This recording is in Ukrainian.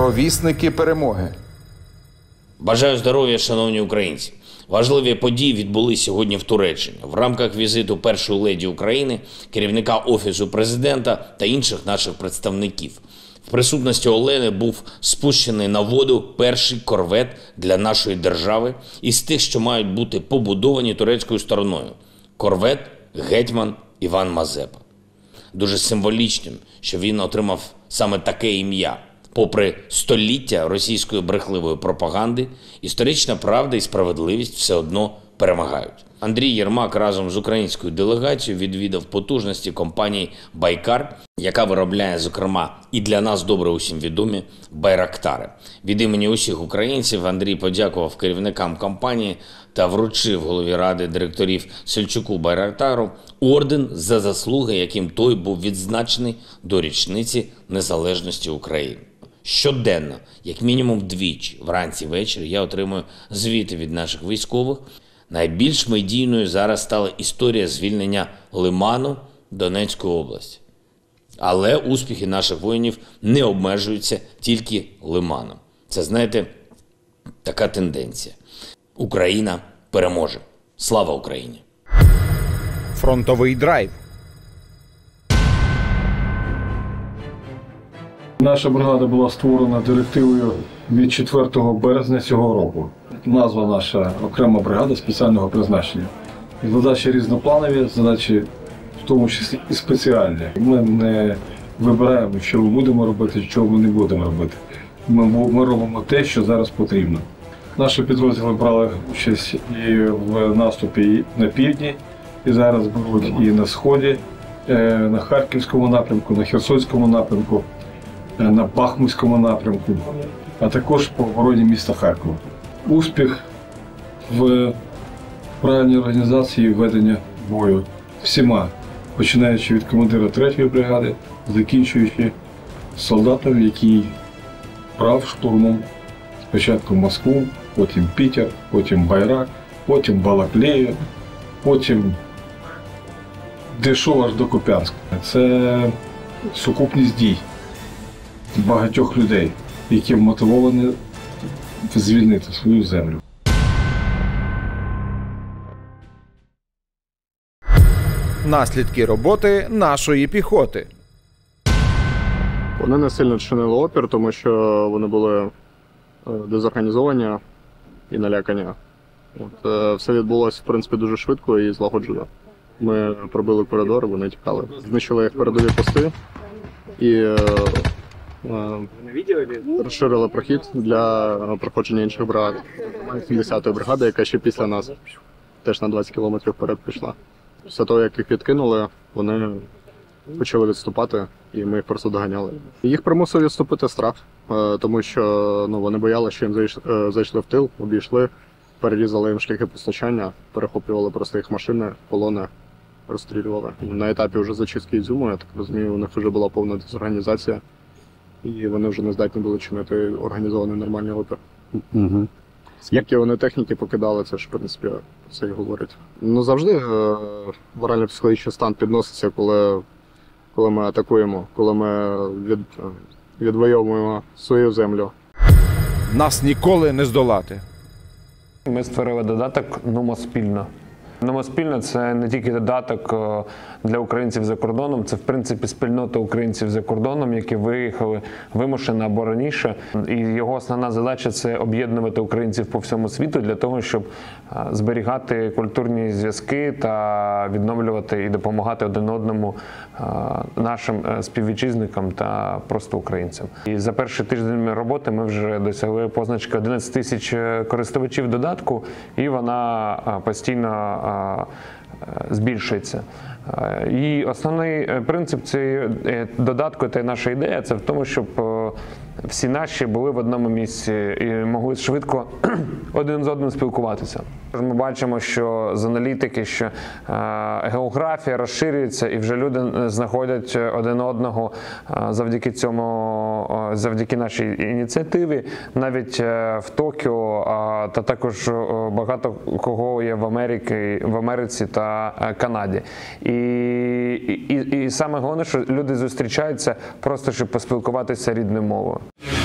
Провісники перемоги. Бажаю здоров'я, шановні українці. Важливі події відбулись сьогодні в Туреччині. В рамках візиту першої леді України, керівника Офісу президента та інших наших представників. В присутності Олени був спущений на воду перший корвет для нашої держави із тих, що мають бути побудовані турецькою стороною. Корвет «Гетьман Іван Мазепа». Дуже символічним, що він отримав саме таке ім'я. Попри століття російської брехливої пропаганди, історична правда і справедливість все одно перемагають. Андрій Єрмак разом з українською делегацією відвідав потужності компанії «Байкар», яка виробляє, зокрема, і для нас добре усім відомі байрактари. Від імені усіх українців Андрій подякував керівникам компанії та вручив голові ради директорів Сельчуку Байрактару орден за заслуги, яким той був відзначений до річниці незалежності України. Щоденно, як мінімум двічі, вранці і ввечері, я отримую звіти від наших військових. Найбільш медійною зараз стала історія звільнення Лиману Донецької області. Але успіхи наших воїнів не обмежуються тільки Лиманом. Це, знаєте, така тенденція. Україна переможе. Слава Україні! Фронтовий драйв. Наша бригада була створена директивою від 4 березня цього року. Назва наша окрема бригада спеціального призначення. Задачі різнопланові, задачі в тому числі і спеціальні. Ми не вибираємо, що ми будемо робити, що ми не будемо робити. Ми робимо те, що зараз потрібно. Наші підрозділи брали участь і в наступі на півдні, і зараз беруть і на сході, на Харківському напрямку, на Херсонському напрямку, на Бахмутському напрямку, а також по обороні міста Харкова. Успіх в правильній організації ведення бою всіма, починаючи від командира 3-ї бригади, закінчуючи солдатом, який брав штурмом спочатку Москву, потім Пітер, потім Байрак, потім Балаклею, потім дійшов аж до Куп'янська. Це сукупність дій багатьох людей, які мотивовані звільнити свою землю. Наслідки роботи нашої піхоти. Вони не сильно чинили опір, тому що вони були дезорганізовані і налякані. Все відбулося, в принципі, дуже швидко і злагоджено. Ми пробили коридор, вони тікали. Знищили їх передові пости і розширили прохід для проходження інших бригад. 70-ї бригади, яка ще після нас теж на 20 кілометрів вперед пішла. Після того, як їх відкинули, вони почали відступати, і ми їх просто доганяли. Їх примусив відступити страх, тому що вони боялися, що їм зайшли в тил, обійшли, перерізали їм шляхи постачання, перехоплювали просто їх машини, колони, розстрілювали. На етапі вже зачистки Ізюму, я так розумію, у них вже була повна дезорганізація, і вони вже не здатні були чинити організований нормальний опір. Угу. Скільки вони техніки покидали, це ж, в принципі, все і говорить. Завжди морально-психологічний стан підноситься, коли ми атакуємо, коли ми відвоюємо свою землю. Нас ніколи не здолати. Ми створили додаток «Нумо спільно». «Нумо спільно» – це не тільки додаток для українців за кордоном, це, в принципі, спільнота українців за кордоном, які виїхали вимушено або раніше. І його основна задача – це об'єднувати українців по всьому світу для того, щоб зберігати культурні зв'язки та відновлювати і допомагати один одному нашим співвітчизникам та просто українцям. І за перший тиждень роботи ми вже досягли позначки 11 тисяч користувачів додатку, і вона постійно збільшується. І основний принцип цієї додатку та наша ідея – це в тому, щоб всі наші були в одному місці і могли швидко один з одним спілкуватися. Ми бачимо, що з аналітики, що географія розширюється і вже люди знаходять один одного завдяки цьому, завдяки нашій ініціативі. Навіть в Токіо та також багато кого є в Америці та Канаді. І саме головне, що люди зустрічаються просто, щоб поспілкуватися рідною мовою.